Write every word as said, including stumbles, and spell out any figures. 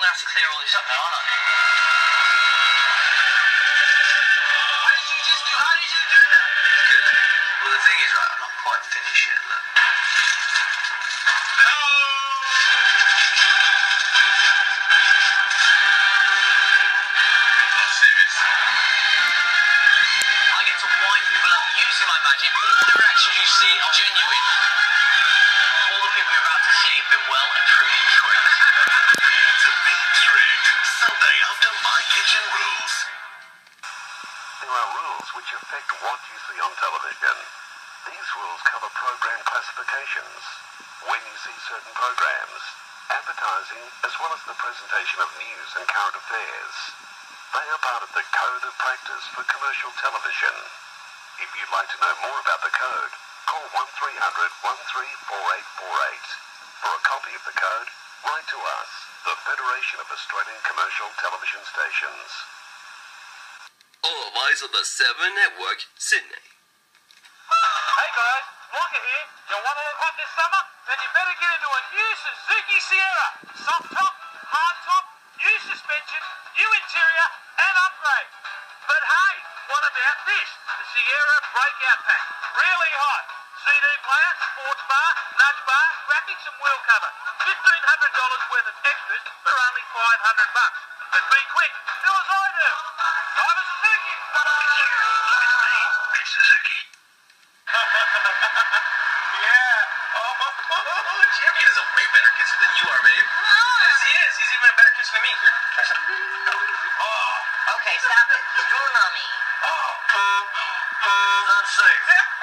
gonna have to clear all this up now, aren't I? What did you just do? How did you do that? Good. Well, the thing is, right, I'm not quite finished yet, look. I get to wind people up using my magic. All the reactions you see are genuine. All the people you're about to see have been well and truly tricked. To be tricked. Sunday after My Kitchen Rules. There are rules which affect what you see on television. These rules cover program classifications, when you see certain programs, advertising, as well as the presentation of news and current affairs. They are part of the Code of Practice for Commercial Television. If you'd like to know more about the code, call one three hundred, one three four eight four eight. For a copy of the code, write to us, the Federation of Australian Commercial Television Stations. All eyes on the Seven Network, Sydney. Hey guys, Walker here. You want to look hot this summer? Then you better get into a new Suzuki Sierra. Soft top, hard top, new suspension, new interior, and upgrade. But hey, what about this? The Sierra Breakout Pack. Really hot. C D player, sports bar, nudge bar, graphics and wheel cover. fifteen hundred dollars worth of extras for only five hundred bucks. But be quick, do as I do. Drive a Suzuki. Chris Suzuki. Yeah. Oh, Champion is a way better kisser than you are, babe. Yes, he is. He's even a better kisser than me. Here, try some. Oh. Okay, stop it. He's drooling on me. Oh. It's unsafe.